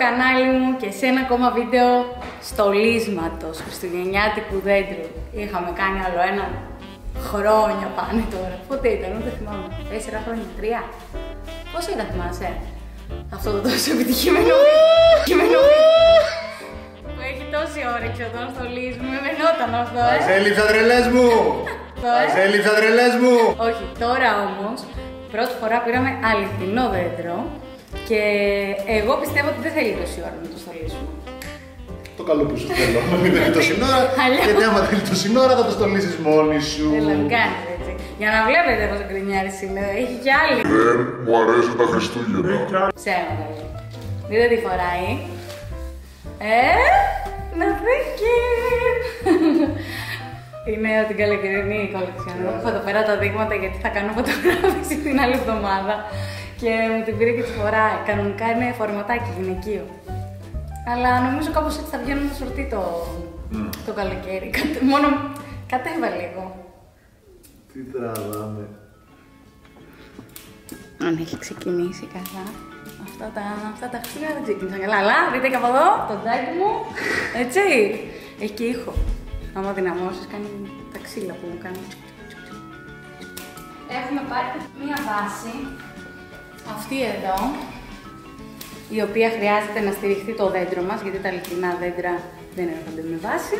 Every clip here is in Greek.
κανάλι μου και σε ένα ακόμα βίντεο στολίσματος χριστουγεννιάτικου δέντρου. Είχαμε κάνει άλλο ένα χρόνια πάνε τώρα. Πότε ήταν, ούτε θυμάμαι. 4 χρόνια, 3. Πόσο ήταν, θυμάσαι? Αυτό το τόσο επιτυχημένο βίντεο. Που έχει τόση όρεξη όταν στολίζουμε. Με μενόταν αυτό, Μας έλειψα τρελές μου! Μας έλειψα τρελές μου! Όχι, τώρα όμως, πρώτη φορά πήραμε αληθινό δέντρο και εγώ πιστεύω ότι δεν θέλει τόση ώρα να το στολίσουμε. Το καλό που σου θέλω, να μην θέλει τόση ώρα, γιατί άμα θέλει τόση ώρα θα το στολίσεις μόνη σου. Έλα, μην κάνεις έτσι. Για να βλέπετε πόσο γκρινιάρης είναι, έχει κι άλλη. Δεν μου αρέσουν τα Χριστούγεννα. Ψέματα λέει. Δείτε τι φοράει. Να δείξει. Είναι από την καλοκαιρινή κολεξιόν. Έχω εδώ πέρα τα δείγματα γιατί θα κάνω φωτογράφηση την άλλη εβδομάδα και μου την πήρε και τη φοράει. Κανονικά είναι φορματάκι γυναικείο. Αλλά νομίζω κάπως έτσι θα βγαίνουν σορτί το καλοκαίρι. Μόνο κατέβα λίγο. Τι τραβάμε. Αν έχει ξεκινήσει καλά. Αυτά τα Χριστούγεννα δεν ξεκίνησαν καλά. Αλλά δείτε και από εδώ το τζάκι μου. Έτσι. Έχει και ήχο. Άμα δυναμώσεις κάνει τα ξύλα που μου κάνει. Έχουμε πάρει μία βάση. Αυτή εδώ. Η οποία χρειάζεται να στηριχθεί το δέντρο μας, γιατί τα αληθινά δέντρα δεν έρχονται με βάση.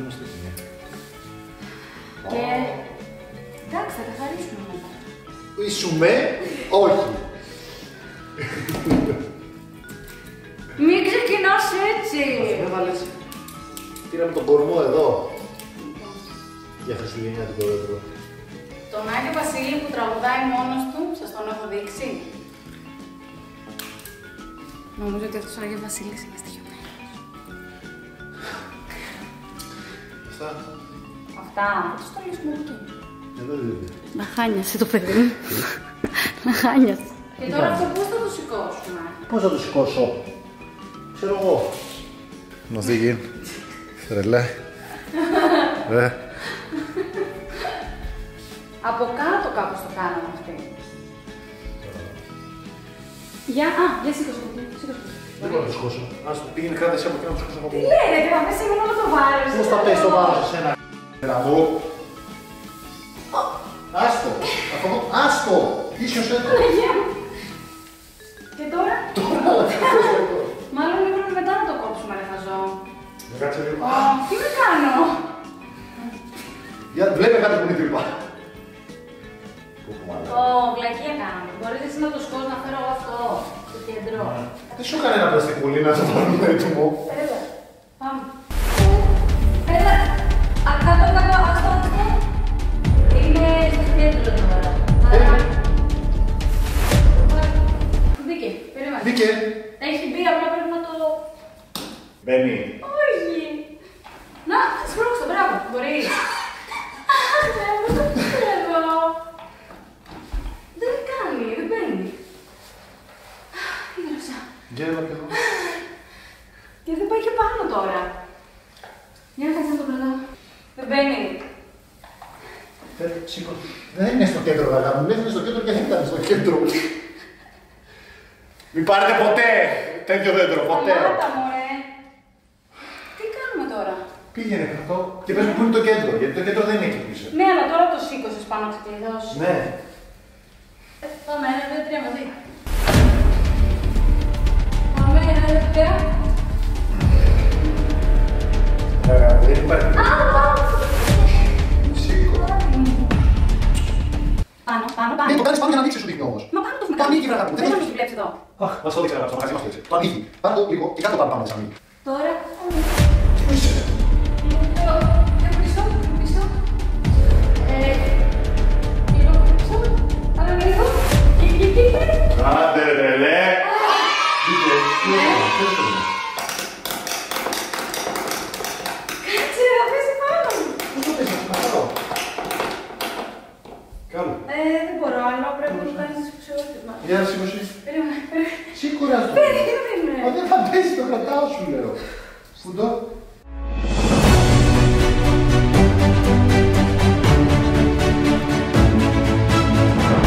Και εντάξει, θα καθαρίσουμε μετά. Ίσουμε, όχι. Μην ξεκινάς έτσι! Έβαλες, πήραμε τον κορμό εδώ. Για χριστουγεννιάτικο δέντρο. Τον Άγιο Βασίλη που τραγουδάει μόνος του, σας τον έχω δείξει. Νομίζω ότι αυτός ο Άγιος Βασίλης είναι στοιχειωμένος. Αυτά, θα το στολίσουμε εκεί. Εδώ δεν. Να χάνιασε το παιδί μου. Να χάνιασε. Και τώρα αυτό πώς θα το σηκώσουμε? Πώς θα το σηκώσω? Ξέρω εγώ. Να φύγει. Τρελέ. Από κάτω κάπως το κάναμε αυτή. Για σήκωσε το. Δεν μπορώ να το σηκώσω. Ας το πήγαινε κράτα εσύ από εκεί να το σηκώσω από Τι λέει, θα πέσει μόνο να το βάρος. Πώς θα πέσει το βάρος εσένα, μου. Άστο. Άστο. Ίσιοσέ το. Και τώρα? Τώρα τι θα το. Μάλλον έπρεπε μετά να το κόψουμε, ρε χαζό. Να κάτσε λίγο. Τι με κάνω? Βλέπε κάτι που είναι τρύπα. Βλακία κάναμε. Μπορείς εσύ να το σκόσεις να φέρω εγώ αυτό στο κέντρο. Δεν σου έκανε ένα πλαστικούλι να το βάλουμε έτοιμο. Έλα, πάμε. Έλα, κάτω, αυτό. Είναι στο κέντρο τώρα. Μπήκε, περίμενε. Μπήκε. Έχει μπει, απλά πρέπει να το... Μπαίνει. Όχι. Να, σπρώξω, μπράβο, μπορείς. Δεν κάνει, δεν μπαίνει. Ίδρωσα. Γέλα και εδώ. Και δεν πάει και πάνω τώρα. Για να κάτσε να το κρατάω. Δεν μπαίνει. Σήκω. Δεν είναι στο κέντρο, αγάπη μου. Δεν είναι στο κέντρο και δεν ήταν στο κέντρο. Μην πάρετε ποτέ τέτοιο δέντρο, ποτέ. Μάτα μωρέ. Τι κάνουμε τώρα? Πήγαινε κρατώ και πες μου πού είναι το κέντρο, γιατί το κέντρο δεν είναι εκεί πίσω. Ναι, αλλά τώρα το σήκωσες πάνω να ξεκλειδώσεις. Ναι. Πάμε, 1, 2, 3 μαζί. Πάμε, 1, 2, 3. Δεν υπάρχει. Σήκω. Πάνω. Ναι, το κάνεις πάνω για να ανοίξεις σου δείχνει όμως. Μα πάνω το έχουμε Το ανοίγει, βρε, αγάπη μου. Δεν θα το βλέψει εδώ. Αχ, μας το δείξε, αγάπη, στο μαγαζί μας το δείξε. Το ανοίγει. Πάνω το λίγο και κάτω πάνω σαν ανοίγει. Τώρα. Πού είσαι? Πίσω. Λίγο πίσω. Άρα λίγο. Εκεί. Άντε ρε λέ. Κάτσε, θα πέσει πάνω. Πού το πες, να πάρω. Κάλο. Δεν μπορώ, αλλά πρέπει να το κάνεις ξεόρτημα. Για να σήκωσαι. Περίμενε. Σήκωρα το. Περίμενε. Μα δεν θα πέσει, το κρατάω σου λέω. Φουντό.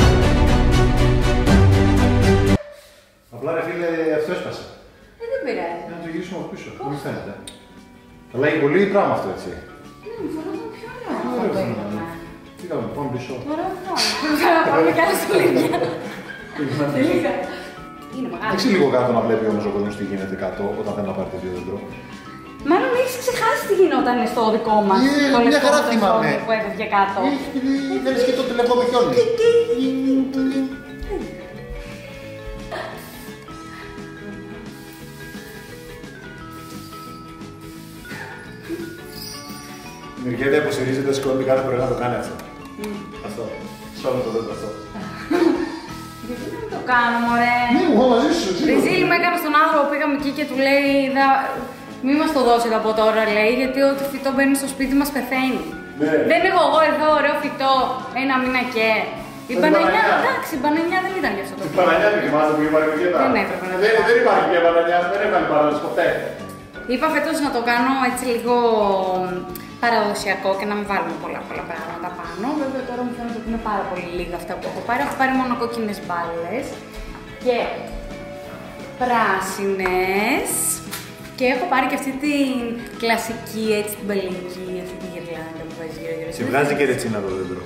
Απλά ρε φίλε, αυτό έσπασε. Δεν πειράζει. Αλλά έχει πολύ πράγμα αυτό έτσι. Ναι, μου φαίνονταν πιο ωραίο. Τι κάνουμε, πάμε πίσω. Τώρα πάμε κάτω στο λίγα. Τελείκα. Είναι μεγάλο. Έχει λίγο κάτω να βλέπει όμως ο κόσμος τι γίνεται κάτω όταν θέλει να πάρει τέτοιο δέντρο. Μάλλον έχεις ξεχάσει τι γινόταν στο δικό μας. Το μια χαρά λεπτό θυμάμαι. που έφευγε κάτω. Θέλεις και το τηλεφώνο χιόνι. Η Μυριέτα υποστηρίζεται, σκόνη κάθε πρωί να το κάνει αυτό. Αυτό. Σώμα το δέντρο αυτό. Γιατί δεν το κάνω, μωρέ. Ναι, εγώ μαζί σου. Ριζίλη με έκανε στον άνθρωπο, πήγαμε εκεί και του λέει, μη μας το δώσετε από τώρα, λέει, γιατί ό,τι φυτό μπαίνει στο σπίτι μας πεθαίνει. Ναι. Δεν έχω εγώ εδώ ωραίο φυτό, ένα μήνα και. Η μπανανιά, εντάξει, η μπανανιά δεν ήταν γι' αυτό το Η μπανανιά δεν θυμάσαι που είπα και δεν έπρεπε να το Δεν υπάρχει μια μπανανιά, δεν έβαλε παράδοση ποτέ. Είπα φέτος να το κάνω έτσι λίγο παραδοσιακό και να μην βάλουμε πολλά πράγματα πάνω. Βέβαια τώρα μου φαίνεται ότι είναι πάρα πολύ λίγα αυτά που έχω πάρει. Έχω πάρει μόνο κόκκινες μπάλες και πράσινες. Και έχω πάρει και αυτή την κλασική, έτσι την παλαιγική, αυτή τη γυρλάντα που βάζει γύρω-γύρω. Σε βγάζει και ρετσίνα το δέντρο.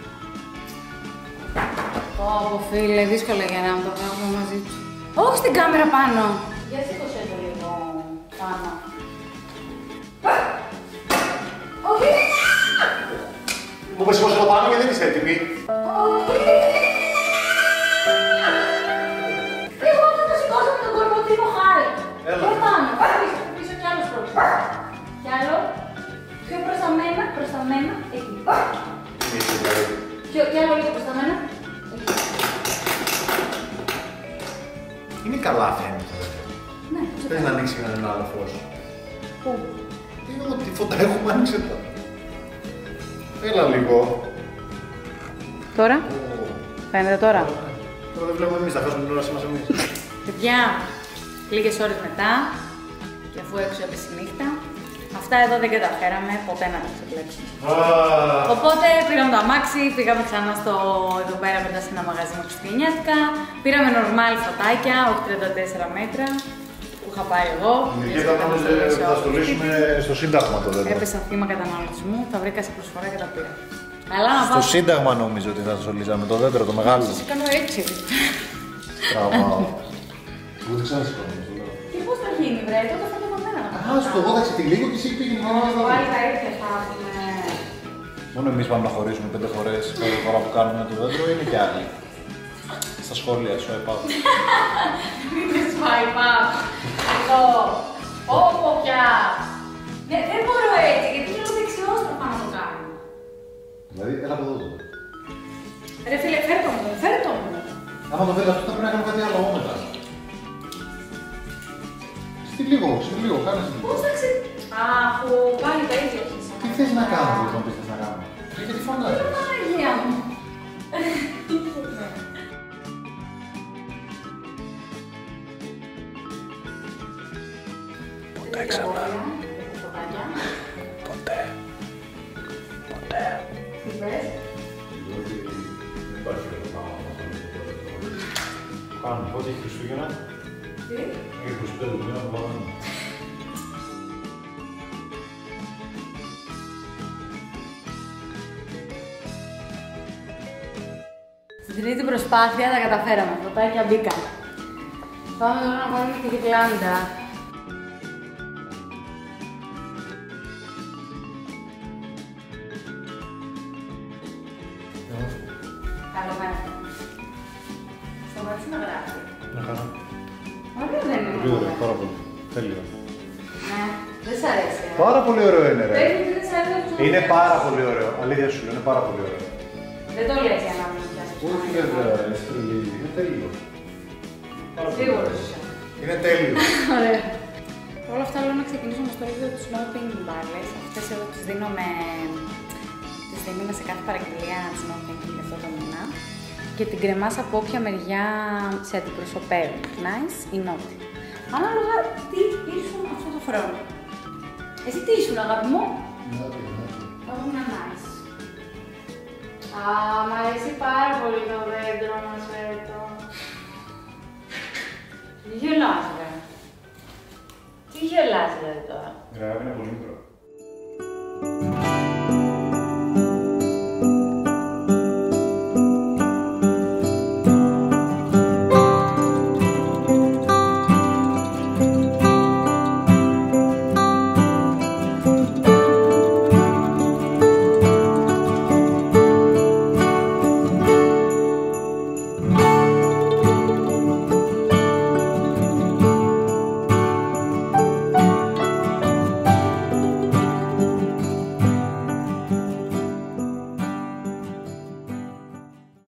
Ω, φίλε, δύσκολο για να το βγάλουμε μαζί του. Όχι στην κάμερα πάνω. Για σήκωσέ το λίγο πάνω. Όχι! Μου πες σηκώσαι το πάνω και δεν είσαι έτοιμη. Εγώ θα το σηκώσω με τον κορμοτύπο χάρη. Έλα. Πιο πάνω, πίσω κι άλλο πρόξιμο. Κι άλλο. Πιο προς τα μένα, εκεί. Κι άλλο λίγο προς τα μένα. Είναι καλά φαίνεται. Ναι, Θέλεις να ανοίξει ένα άλλο φως. πού. Είναι ότι φωτά έχουμε άνοιξε τα. Έλα λίγο. Τώρα, φαίνεται τώρα. Τώρα δεν βλέπουμε εμείς, θα χάσουμε την όρασή μας εμείς. Παιδιά, λίγες ώρες μετά, και αφού έξω έπεσε η νύχτα, αυτά εδώ δεν καταφέραμε ποτέ να τα ξεπλέξουμε. Οπότε πήραμε το αμάξι, πήγαμε ξανά εδώ πέρα μετά σε ένα μαγαζί με χριστουγεννιάτικα, πήραμε νορμάλ φωτάκια, όχι 34 μέτρα, που είχα πάρει εγώ. Μυρκέτα νόμιζε ότι θα στολίσουμε στο Σύνταγμα το δέντρο. Έπεσα θύμα καταναλωτισμού, τα βρήκα σε προσφορά και τα πήρα. Αλλά να Στο πάω. Σύνταγμα νόμιζε ότι θα στολίζαμε το δέντρο, το μεγάλο. Σας κάνω έτσι. Τραβάω. Εγώ δεν ξέρω σηκώνω. Και πώς θα γίνει, βρε, τότε θα το μένα να πάω. Α, στο εγώ θα ξετυλίγω και εσύ πήγαινε να Πάλι τα ίδια θα έχουμε. Μόνο εμείς πάμε να χωρίσουμε 5 φορές κάθε φορά που κάνουμε το δέντρο, είναι και άλλοι. Στα σχόλια, σου ΕΠΑΠ. Είναι swipe-up. Εδώ. Όπο πια. Ναι, δεν μπορώ έτσι, γιατί θέλω δεξιόστροφα να το κάνω. Δηλαδή, έλα από εδώ τώρα. Ρε φίλε, φέρτο μου. Άμα το φέρει αυτό θα πρέπει να κάνω κάτι άλλο εγώ μετά. Στη λίγο, κάνε στη λίγο. Πώς θα Αχ, πάλι τα ίδια αρχίσαμε. Τι θες να κάνω, λοιπόν, τι θες να κάνω. Γιατί φωνάζεις. Παναγία μου. Ποτέ ξανά. Ποτέ. Τι πες? Δεν υπάρχει άλλο πράγμα να κάνουμε. Πότε έχει Χριστούγεννα. Τι? Έχει 25 του μήνα που πάμε. Στην τρίτη προσπάθεια τα καταφέραμε. Φωτάκια μπήκαν. Πάμε τώρα να πάρουμε τη γυρλάντα. Καλό μέρα. Σταματήσει να γράφει. Να χαρά. Ωραίο δεν είναι. Πολύ ωραίο, πάρα πολύ. Τέλειο. Ναι, δεν σ' αρέσει. Πάρα πολύ ωραίο είναι, ρε. Πες μου τι δεν σ' αρέσει. Είναι πάρα πολύ ωραίο. Αλήθεια σου λέω, είναι πάρα πολύ ωραίο. Δεν το λες για να μην πιάσεις. Όχι, βέβαια, είναι τρελή. Είναι τέλειο. Πάρα πολύ Σίγουρος ωραίο. είσαι. Είναι τέλειο. Ωραία. Όλα αυτά λέω να ξεκινήσουμε στο ίδιο τους Snooping μπάλες. Αυτές εδώ τις δίνουμε σε κάθε παραγγελία Snooping για αυτό το μήνα. Και την κρεμάς από όποια μεριά σε αντιπροσωπεύει. Nice ή not. Ανάλογα τι ήσουν αυτό το χρόνο. Εσύ τι ήσουν, αγάπη μου? Θα ήμουν nice. Α, μ' αρέσει πάρα πολύ το δέντρο μας φέτος. Τι γελάς, ρε. Τι γελάς, δηλαδή τώρα. Γράβει είναι πολύ μικρό.